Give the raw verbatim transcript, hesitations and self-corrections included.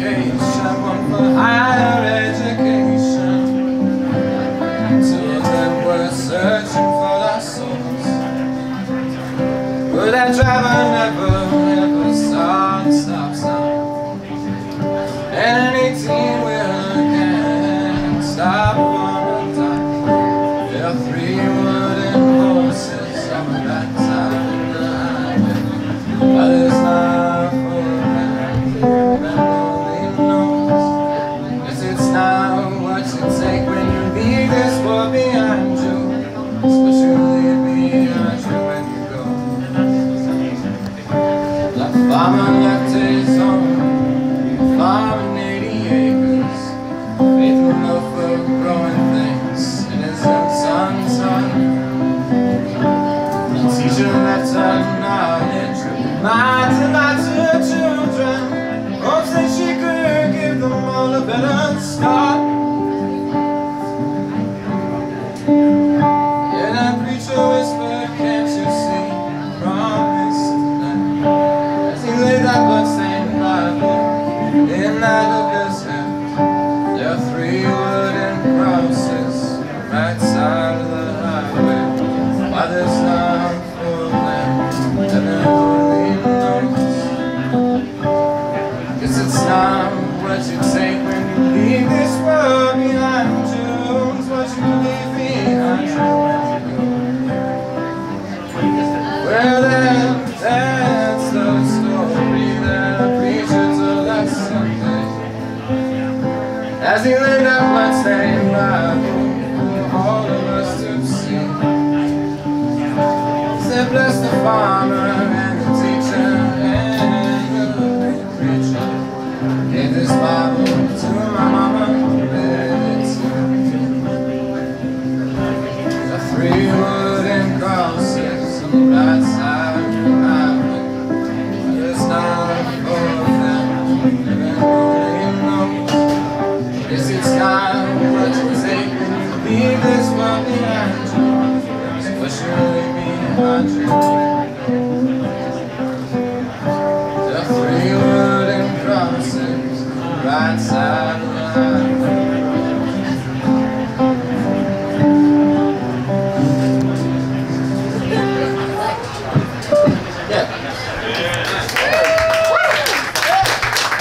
education, one for higher education. Two of them were searching for their souls, but that driver never, ever saw the stop sign. And an eighteen-wheeler can't stop on a dime. There are three wooden horses on that side of the highway, but it's not for them, that only knows. Yes, it's not what you take when you leave this world behind you, it's what you leave behind you when you go. Like a farmer left his home, farming eighty acres, faithful enough for growing things in his own son's heart. The teacher left her knowledge, minds and minds to her children, hopes that she could give them all a better start. Yeah, that preacher whispered, can't you see, promise tonight, as he laid that bloodstained Bible in that hooker's hand. There are three wooden crosses on the right side of the highway. Why there's not for them, heaven only knows. Guess it's not what you take when you leave this world behind you, it's what you leave behind you when you go. Well, then, that's the story that a preacher told us someday, as he laid that bloodstained Bible for all of us to see. Said, bless the farmer and the teacher and the preacher. Gave this Bible to my mama, read it too. The three wooden crosses on the right side of the highway, but it's not for them, heaven only knows. Yes, it's not what you take when you leave this world behind you, it's what you leave behind you.